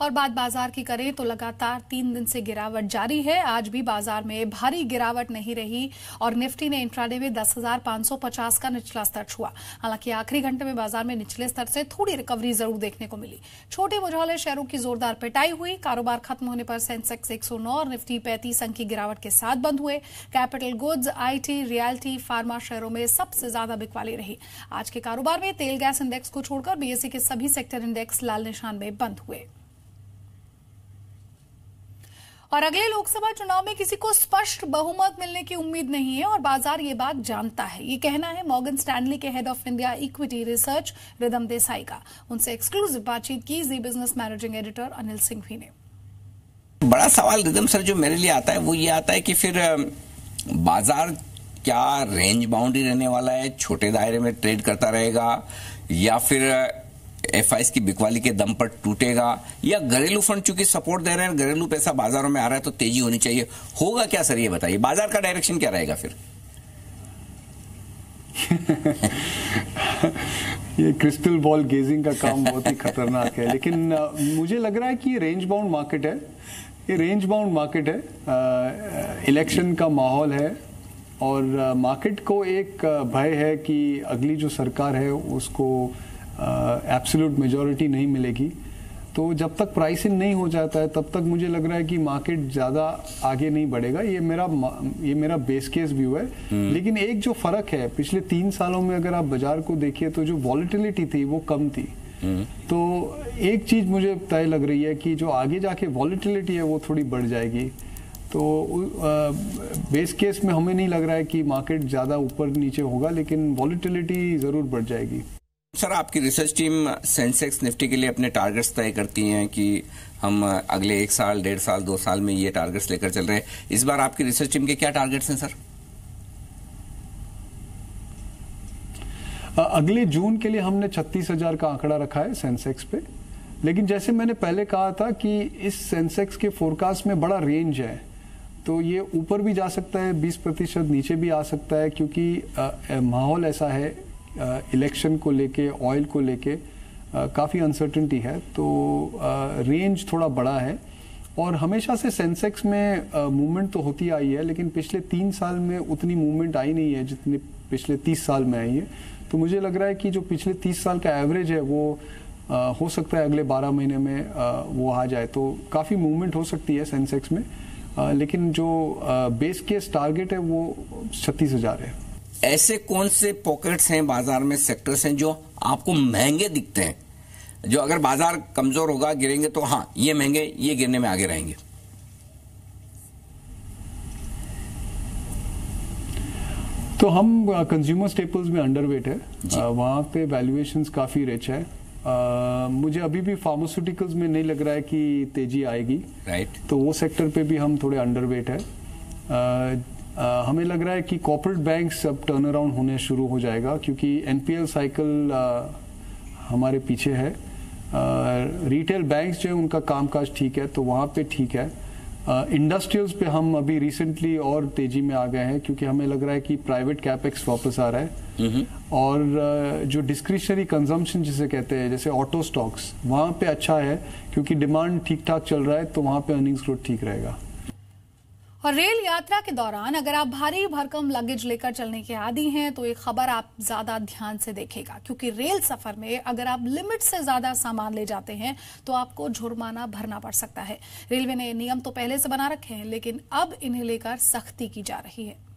और बात बाजार की करें तो लगातार 3 दिन से गिरावट जारी है। आज भी बाजार में भारी गिरावट नहीं रही और निफ्टी ने इंट्राडे में 10,550 का निचला स्तर छुआ। हालांकि आखिरी घंटे में बाजार में निचले स्तर से थोड़ी रिकवरी जरूर देखने को मिली। छोटे मझौले शेयरों की जोरदार पिटाई हुई। कारोबार खत्म होने पर सेंसेक्स 109 और निफ्टी 35 अंक की गिरावट के साथ बंद हुए। Capital goods, IT, realty, pharma शेयरों में सबसे ज्यादा बिकवाली रही। आज के कारोबार में तेल गैस इंडेक्स को छोड़कर बीएसई के सभी सेक्टर इंडेक्स लाल निशान में बंद हुए। और अगले लोकसभा चुनाव में किसी को स्पष्ट बहुमत मिलने की उम्मीद नहीं है और बाजार ये बात जानता है। ये कहना है मॉर्गन स्टैनली के head of India equity research Ridham Desai का। उनसे एक्सक्लूसिव बातचीत की Zee business managing editor Anil Singhvi ने। बड़ा सवाल रिदम सर जो मेरे लिए आता है वो ये आता है कि फिर बाजार क्या रेंज बाउंड्री रहने वाला है, छोटे दायरे में ट्रेड करता रहेगा या फिर एफआईएस की बिकवाली के दम पर टूटेगा, या घरेलू फंड चूंकि सपोर्ट दे रहे हैं, घरेलू पैसा बाजारों में आ रहा है तो तेजी होनी चाहिए, होगा क्या सर ये बताइए, बाजार का डायरेक्शन क्या रहेगा फिर? ये क्रिस्टल बॉल गेजिंग का काम बहुत ही खतरनाक है, लेकिन मुझे लग रहा है कि ये रेंज बाउंड मार्केट है। ये रेंज बाउंड मार्केट है, इलेक्शन का माहौल है और मार्केट को एक भय है कि अगली जो सरकार है उसको एब्सोल्यूट मेजॉरिटी नहीं मिलेगी। तो जब तक प्राइसिंग नहीं हो जाता है तब तक मुझे लग रहा है कि मार्केट ज्यादा आगे नहीं बढ़ेगा। ये मेरा बेस केस व्यू है। लेकिन एक जो फर्क है पिछले 3 सालों में अगर आप बाजार को देखिए तो जो वॉलेटिलिटी थी वो कम थी। तो एक चीज मुझे तय लग रही है कि जो आगे जाके वॉलेटिलिटी है वो थोड़ी बढ़ जाएगी। तो बेस केस में हमें नहीं लग रहा है कि मार्केट ज्यादा ऊपर नीचे होगा, लेकिन वॉलेटिलिटी जरूर बढ़ जाएगी। सर आपकी रिसर्च टीम सेंसेक्स निफ्टी के लिए अपने टारगेट्स तय करती हैं कि हम अगले 1 साल, 1.5 साल, 2 साल में ये टारगेट्स लेकर चल रहे हैं। इस बार आपकी रिसर्च टीम के क्या टारगेट्स हैं सर? अगले जून के लिए हमने 36,000 का आंकड़ा रखा है सेंसेक्स पे। लेकिन जैसे मैंने पहले कहा था कि इस सेंसेक्स के फोरकास्ट में बड़ा रेंज है, तो ये ऊपर भी जा सकता है 20%, नीचे भी आ सकता है, क्योंकि माहौल ऐसा है, इलेक्शन को लेके, ऑयल को लेके काफ़ी अनसर्टेनिटी है। तो रेंज थोड़ा बड़ा है और हमेशा से सेंसेक्स में मूवमेंट तो होती आई है, लेकिन पिछले 3 साल में उतनी मूवमेंट आई नहीं है जितनी पिछले 30 साल में आई है। तो मुझे लग रहा है कि जो पिछले 30 साल का एवरेज है वो हो सकता है अगले 12 महीने में वो आ जाए। तो काफ़ी मूवमेंट हो सकती है सेंसेक्स में, लेकिन जो बेस केस टारगेट है वो 36,000 है। ऐसे कौन से पॉकेट्स हैं बाजार में, सेक्टर्स हैं जो आपको महंगे दिखते हैं, जो अगर बाजार कमजोर होगा, गिरेंगे तो हाँ ये महंगे, ये गिरने में आगे रहेंगे? तो हम कंज्यूमर स्टेपल्स में अंडरवेट है, वहां पे वैल्यूएशंस काफी रिच है। मुझे अभी भी फार्मास्यूटिकल्स में नहीं लग रहा है कि तेजी आएगी, राइट। तो वो सेक्टर पे भी हम थोड़े अंडरवेट है। हमें लग रहा है कि कॉर्पोरेट बैंक्स अब टर्न अराउंड होने शुरू हो जाएगा, क्योंकि एनपीएल साइकिल हमारे पीछे है। रिटेल बैंक्स जो है उनका कामकाज ठीक है, तो वहाँ पे ठीक है। इंडस्ट्रियल्स पे हम अभी रिसेंटली और तेजी में आ गए हैं, क्योंकि हमें लग रहा है कि प्राइवेट कैपेक्स वापस आ रहा है और जो डिस्क्रिशनरी कंजम्पशन जिसे कहते हैं, जैसे ऑटो स्टॉक्स, वहाँ पे अच्छा है क्योंकि डिमांड ठीक ठाक चल रहा है, तो वहाँ पे अर्निंग्स ग्रोथ ठीक रहेगा। और रेल यात्रा के दौरान अगर आप भारी भरकम लगेज लेकर चलने के आदी हैं तो एक खबर आप ज्यादा ध्यान से देखेगा, क्योंकि रेल सफर में अगर आप लिमिट से ज्यादा सामान ले जाते हैं तो आपको जुर्माना भरना पड़ सकता है। रेलवे ने नियम तो पहले से बना रखे हैं, लेकिन अब इन्हें लेकर सख्ती की जा रही है।